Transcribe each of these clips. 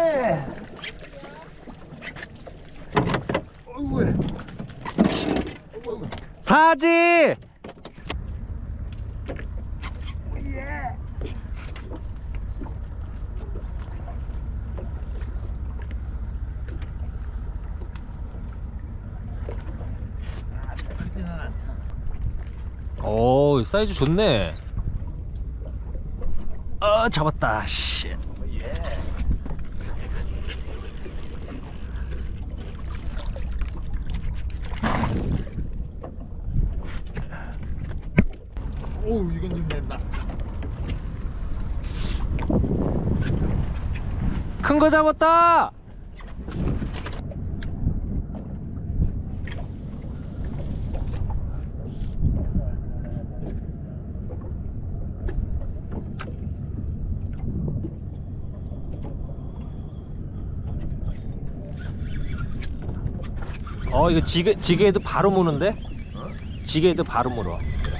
어이구. 사지. 예. 크지는 않다. 오, 사이즈 좋네. 아, 잡았다. 씨. 예. 오, 이건 좀 된다. 큰 거 잡았다. 이거 지게에도 바로 무는데? 지게에도 바로 물어.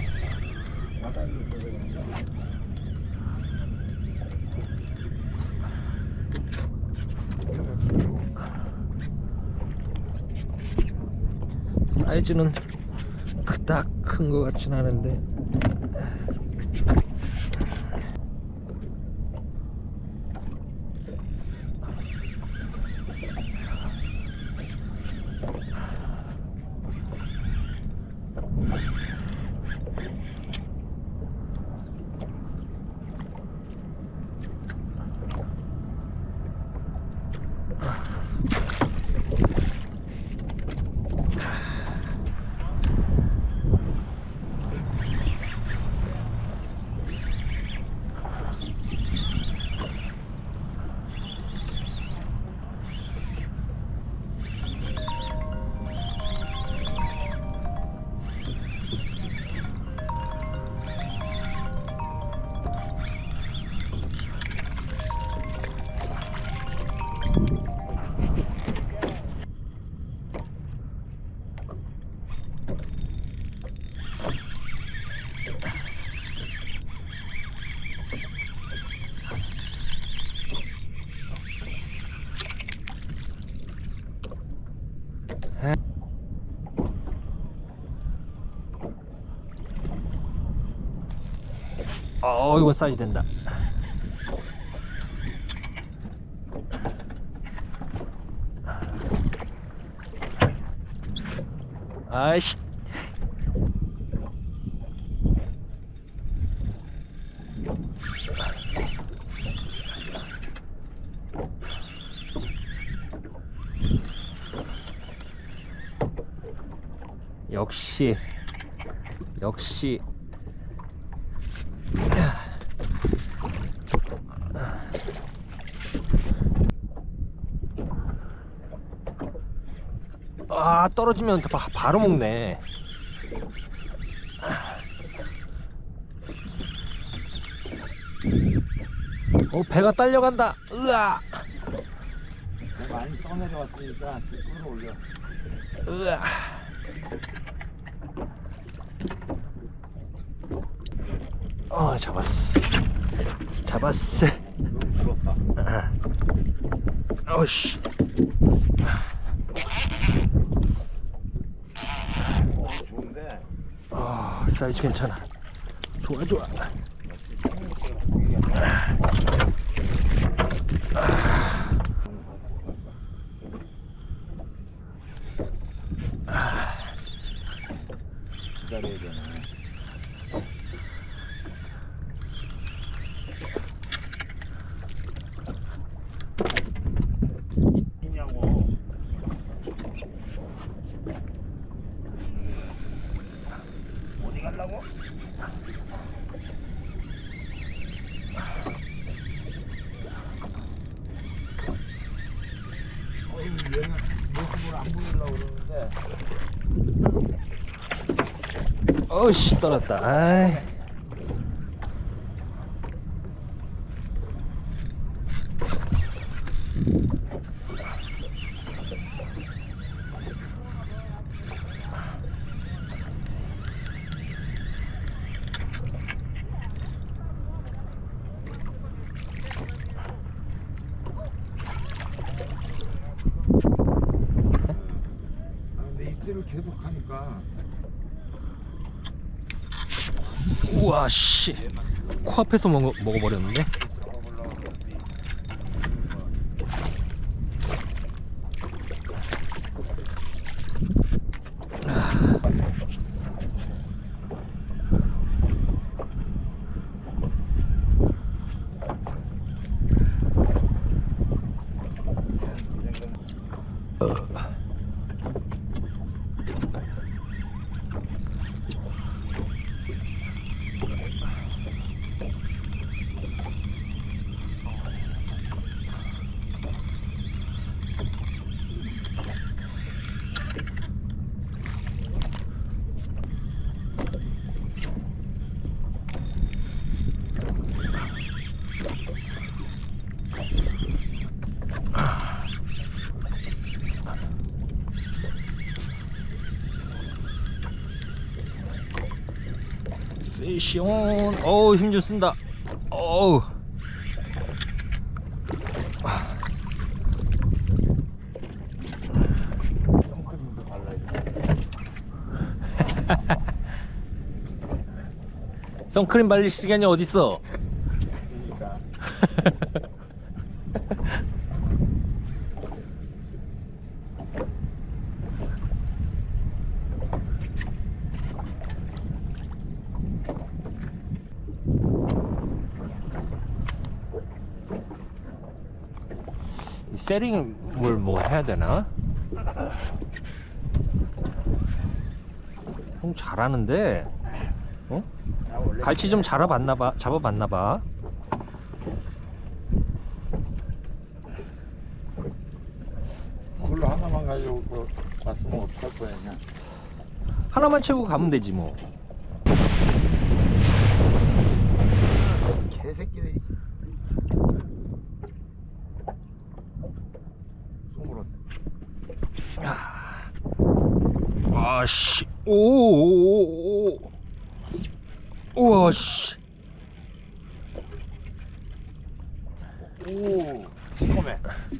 사이즈는 그닥 큰 거 같진 않은데. 이거 사이즈 된다. 아이씨. 역시 떨어지면 바로 먹네. 배가 딸려간다. 으아. 많이 떠내려왔으니까 끌어올려. 으아. 잡았어. 너무 부럽다. 어이씨. 좋은데. 사이즈 괜찮아. 좋아. 기다려야 되나. 있냐고. 어디 가려고? 얘는 모습을 안 보이려고 그러는데. 어이씨, 떨었다. 아이. 이걸 계속 하니까. 우와 씨 코앞에서 먹어버렸는데. 시원. 어우 힘 좀 쓴다. 어우. 선크림도 발라야 선크림 발릴 시간이 어딨어? 되니까. 세링을 뭐 해야 되나? 형 잘하는데, 어? 나 원래 갈치 좀 잡아봤나봐. 그걸로 하나만 가지고 그 왔으면 어떡할 거야 그냥. 하나만 채우고 가면 되지 뭐. 개새끼들이 속물었네. 아씨, 오오오오, 우와 씨, 오 시커매.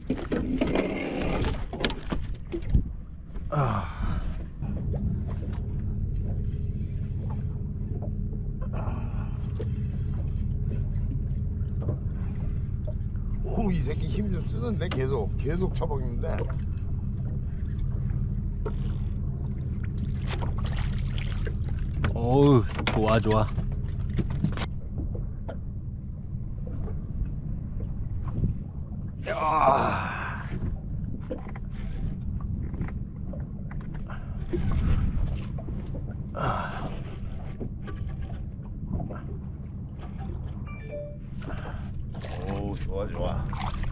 오 이 새끼 힘 좀 쓰는데 계속 쳐먹는데. 어우 좋아. 야. 오 좋아.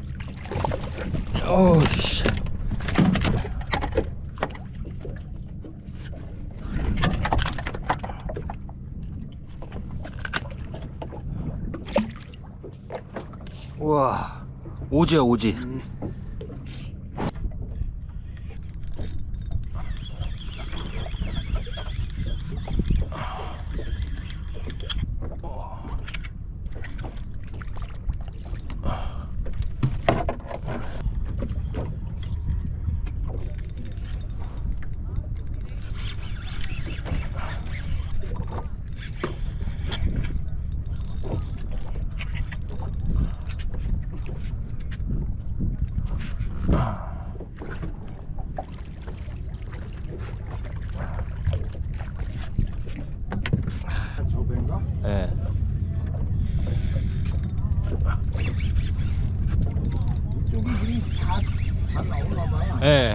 어우 씨. 우와 오지야 오지. 저배인가? 예. 이쪽이 잘 나오나 봐. 예.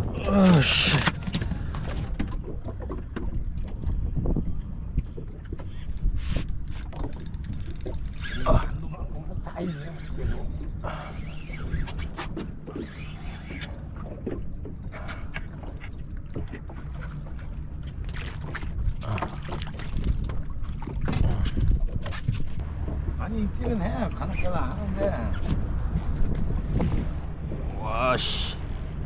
아씨. 있기는 해. 간혹가다 하는데. 와씨.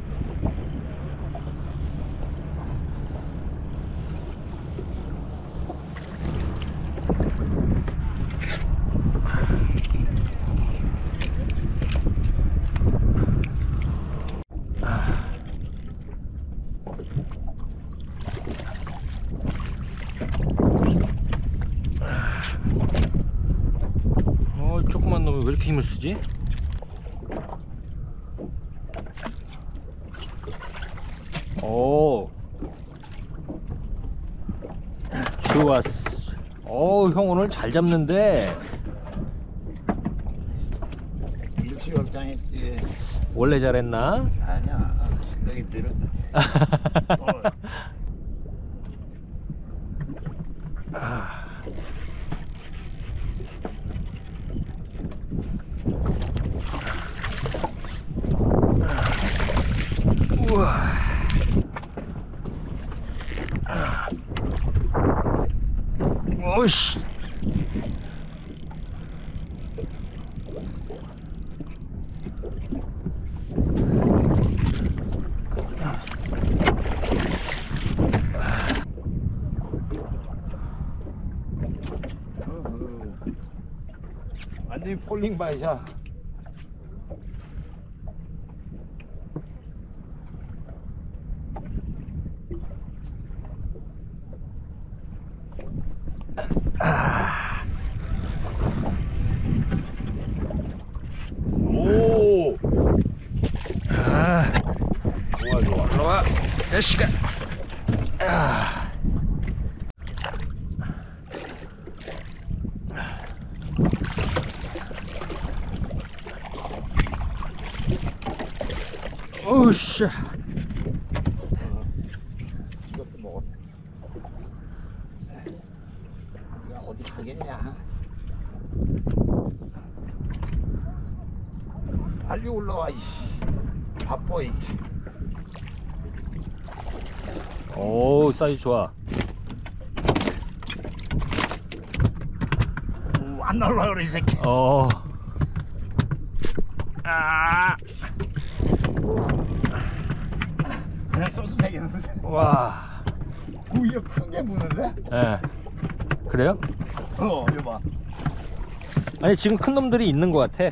조그만 놈이 왜 이렇게 힘을 쓰지? 오, 좋았어. 형 오늘 잘 잡는데. 일치월장했지. 원래 잘했나? 아니야. 실력이 늘었. 우와. 오이씨. 완전히 폴링 바이샤. 오. 좋아 좋아. 들어와. 야시가. 아. 오우씨. 이것도 먹었어. 야 어디 가겠냐? 빨리 올라와 이씨. 바빠 이. 오, 사이즈 좋아. 안 날라 그래 이 새끼. 아. 그냥 써도 되겠는데. 와. 오히려 큰 게 무는데? 예. 그래요? 이거 봐. 아니 지금 큰 놈들이 있는 것 같아.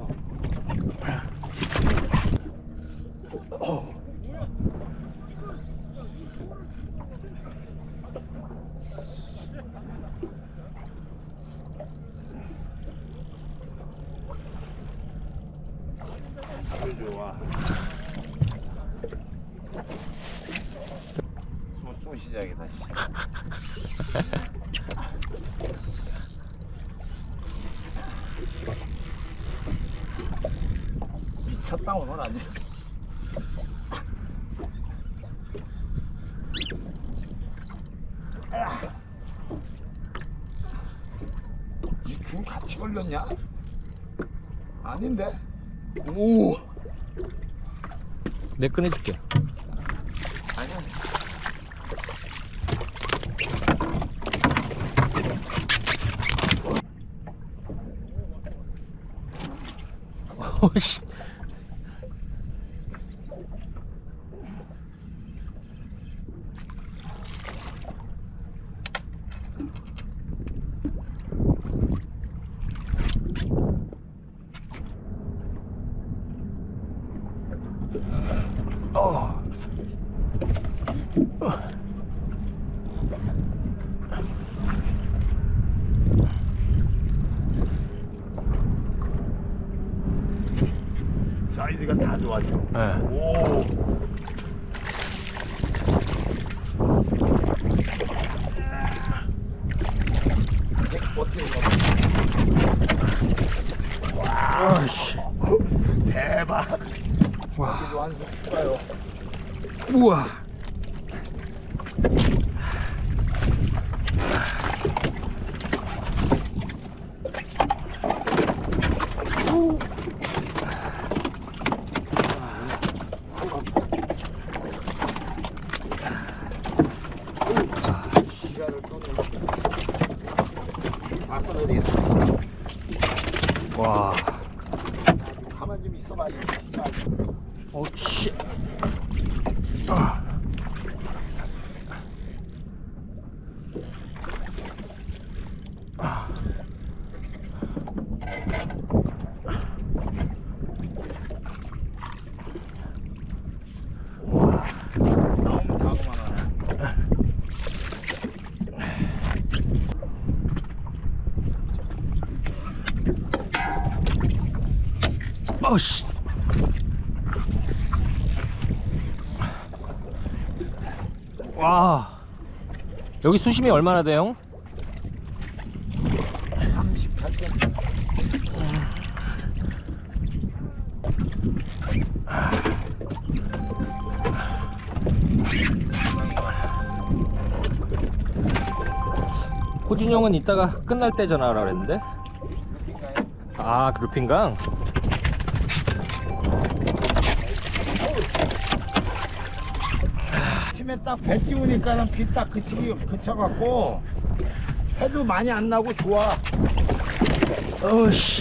아주 좋아. 또 시작이다. 미쳤다 오늘 아주. 이 줄 같이 걸렸냐? 아닌데? 오. 내 꺼내줄게. 아니야. 오씨. 사이즈가 다 좋아져. 네. 오. 아씨. 대박. 와. 이거 한숨 추가요. 우와. 시간을 또 다 끊어야 되겠다. 와. 가만 좀 있어봐. 이 씨발. 오, 씨. 나오면 다 그만하네. 어씨. 와. 여기 수심이 얼마나 돼요? 38점. 호준이 형은 이따가 끝날 때 전화하라 그랬는데. 아, 그루핑강? 아침에 딱 배 띄우니까는 비 딱 그쳐갖고 해도 많이 안 나고 좋아. 어씨.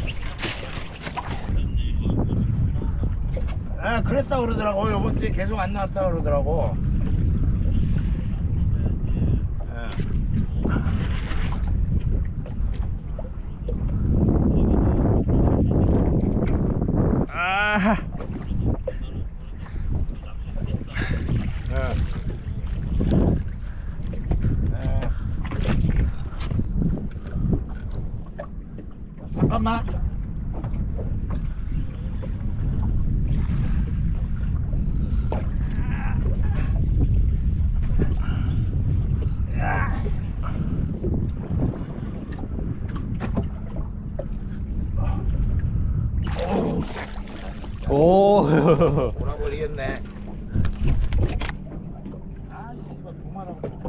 아, 그랬다 그러더라고. 요번 주에 계속 안 나왔다 그러더라고. 아. 잠깐만. 오. 돌아버리겠네. 아, 씨발, 그만하고.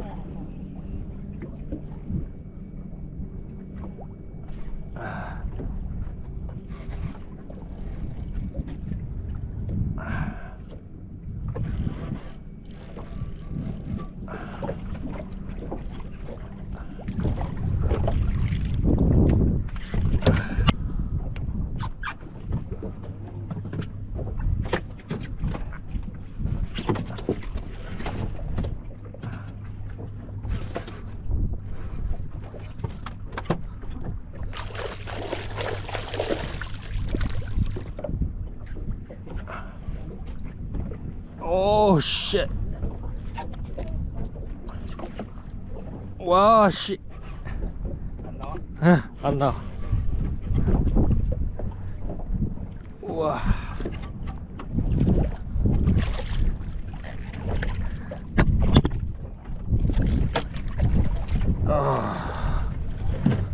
오, 씨. 와, 씨. 안 나와? 응, 안 나와. 우와.